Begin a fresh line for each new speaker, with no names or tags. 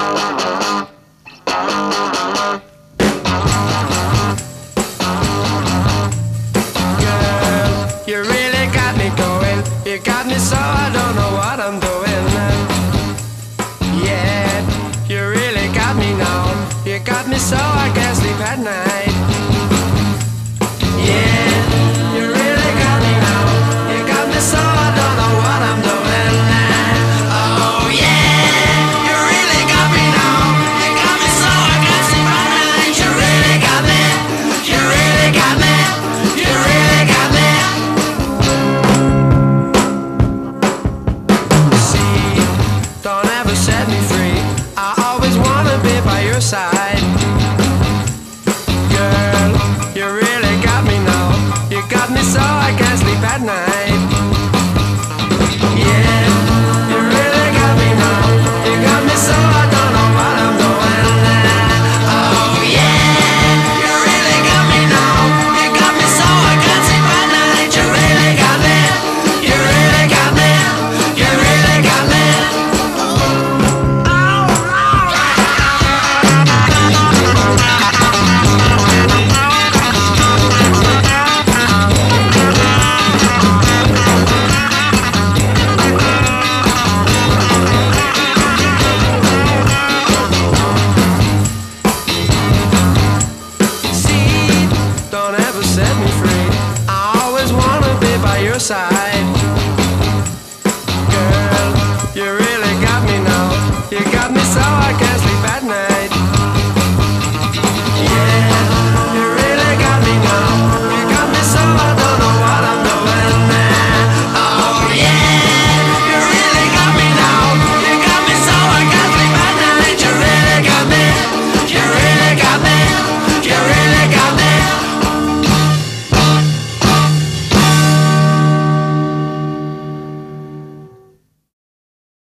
You really got me going. You got me so I don't know what I'm doing. Yeah, you really got me now. You got me so I can't sleep at night. Yeah, you really got me now. You got me so I don't know what I'm doing. Oh yeah, you really got me now. You got me so I can't sleep at night. You really got me. You really got me. You really got me. Don't ever set me free. I always wanna be by your side.